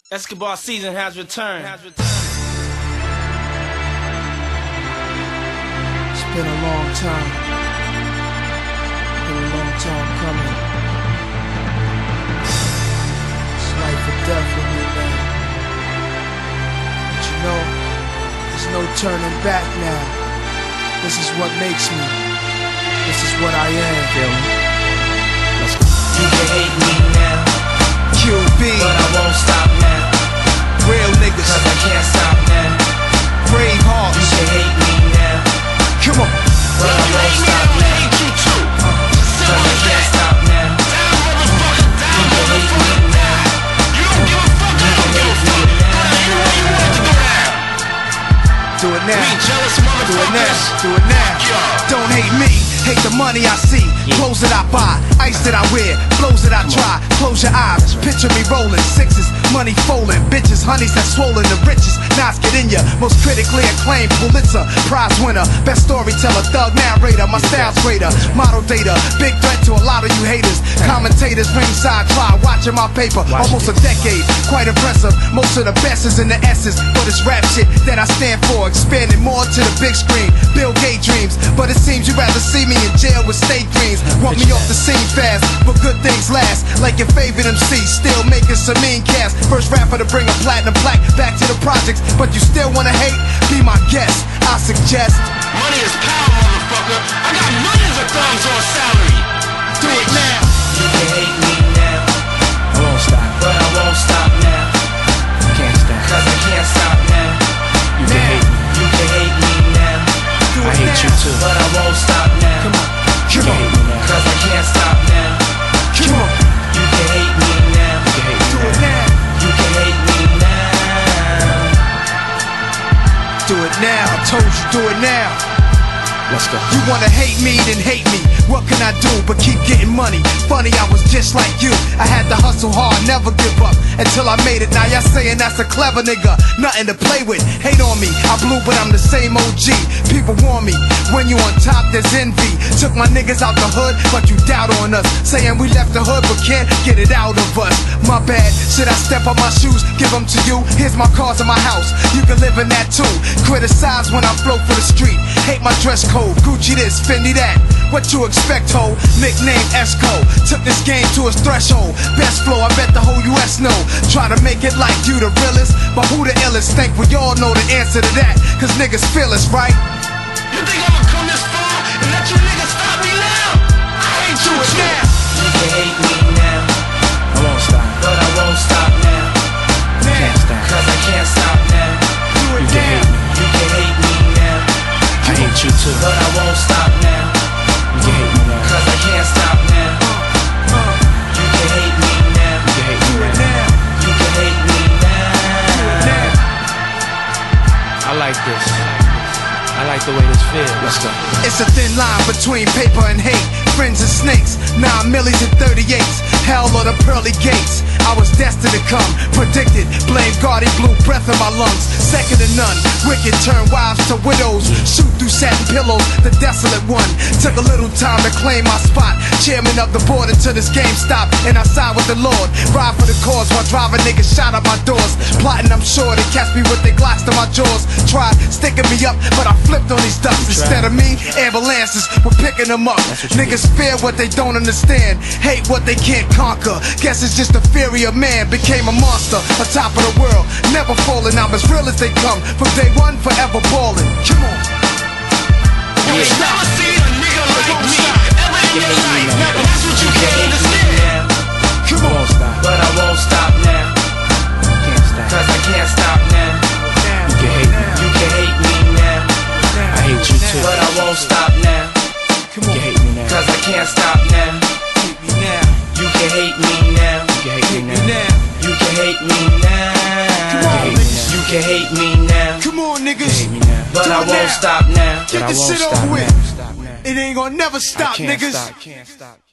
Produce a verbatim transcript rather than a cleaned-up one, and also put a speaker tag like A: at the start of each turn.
A: Escobar season has returned. Has returned.
B: It's been a long time. Been a long time coming. It's life or death for me, man. But you know, there's no turning back now. This is what makes me. This is what I am.
A: Feel me? Let's go. You can hate me now,
B: Q B,
A: but I won't stop now.
B: Real niggas,
A: Cause I can't stop now.
B: brave
A: You
B: hearts.
A: can hate me now,
B: Come on.
A: but I won't stop now. Cause I can't stop now. You can hate me now. You can hate me now.
B: Do it now.
C: jealous
B: Do it now. Do it now. Don't hate me. Hate the money I see. Clothes that I buy. Ice that I wear. Flows that I try. Close your eyes. Picture me rolling. Sixes. Money folding. Bitches. Honeys that swollen. The richest. Knots get in ya. Most critically acclaimed Pulitzer Prize winner. Best storyteller. Thug narrator. My style's greater. Model data. Big threat to a lot of you haters. Commentators ringside try. Watching my paper. Almost a decade. Quite impressive. Most of the best is in the S's. But it's rap shit that I stand for. Expanding more to the big screen. Bill Gates dreams. But it seems you'd rather see me in jail with state dreams. Want me off the scene fast, but good things last. Like your favorite M C, still making some mean cast. First rapper to bring a platinum plaque back to the projects. But you still wanna hate? Be my guest. I suggest
C: Money is power, motherfucker. I got millions of thumbs on salary.
B: do it now.
A: You can hate me now,
D: I won't stop,
A: but I won't stop now.
D: can't stop.
A: Cause I can't stop now.
D: You can hate me,
A: You can hate me now,
B: Do
D: I
B: it
D: hate you
B: now.
D: too.
A: but I won't stop now.
B: Come on.
D: You
B: Come
D: can
B: on.
D: hate me now,
A: Cause I can't stop now.
B: Come on.
A: You can hate me now.
D: you can hate
B: Do
D: me
B: it
D: now.
B: now.
A: You can hate me now.
B: Do it now. I told you, do it now.
D: Let's go.
B: You wanna hate me, then hate me. What can I do but keep getting money? Funny, I was just like you. I had to hustle hard, never give up until I made it. Now y'all saying that's a clever nigga, nothing to play with. Hate on me, I blew, but I'm the same O G. People warn me, when you on top, there's envy. Took my niggas out the hood, but you doubt on us. Saying we left the hood, but can't get it out of us. My bad, should I step on my shoes, give them to you? Here's my cars and my house, you can live in that too. Criticize when I flow for the street. Hate my dress code, Gucci this, Fendi that. What you expect, ho? Nickname Esco. Took this game to its threshold. Best flow, I bet the whole U S know. Try to make it like you the realest, but who the illest? Think we all know the answer to that. Cause niggas feel us, right?
C: You think I'ma come this far and let you niggas stop me now? I hate you
B: Do it
C: too.
B: now.
A: You can hate me now,
D: I won't stop,
A: but I won't stop now.
D: can't stop.
A: Cause I can't stop now.
B: Do it
D: You can
B: now.
D: hate me,
A: You can hate me now,
D: I hate you too.
A: but I won't stop now.
D: You can hate me now,
A: Cause I can't stop now.
B: Uh,
A: You can hate me now.
D: you can hate
B: do
D: me
B: it
D: now.
B: now.
A: You can hate me now.
B: Now.
D: I like this. I like the way this feels. Let's go.
B: It's a thin line between paper and hate. Friends and snakes, nine millies and thirty-eights. Hell or the pearly gates. I was destined to come, predicted. Blame God, he blew breath in my lungs. Second to none, wicked turn wives to widows. Shoot through satin pillows, the desolate one. Took a little time to claim my spot. Chairman of the board until this game stopped, and I side with the Lord. Ride for the cause while driving niggas shot at my doors. Plotting, I'm sure they catch me with their glocks to my jaws. Tried sticking me up, but I flipped on these ducks. Instead of me, ambulances were picking them up. Niggas fear what they don't understand, hate what they can't conquer. Guess it's just the fury of man became a monster, on top of the world, never falling. I'm as real as they come, from day one, forever balling. Come on.
C: You ain't never seen a nigga like me ever in your life. And that's what you can't understand.
B: Come
D: I
B: on.
D: won't stop,
A: But I won't stop now.
D: can't stop.
A: Cause I can't stop now.
D: You can hate me,
A: You can hate me now,
D: I hate you too.
A: but I won't stop now.
B: Come
D: You
B: on.
D: can hate me now,
A: Cause I can't stop now.
B: Hate me now.
A: You can hate me now.
D: you can hate me
B: Hate me
D: now.
B: now.
A: You can hate me
B: Come
A: now.
B: on,
D: hate me
B: niggas.
A: You can hate me now,
B: Come on,
D: You can
B: niggas.
D: hate me now,
A: but
B: Do
A: I
B: it
A: won't
B: now.
A: stop now.
B: Get
D: but I
B: this
D: won't
B: shit
D: stop
B: over
D: now.
B: with.
D: Stop now.
B: It ain't gonna never
D: I
B: stop,
D: can't
B: niggas.
D: stop, can't stop.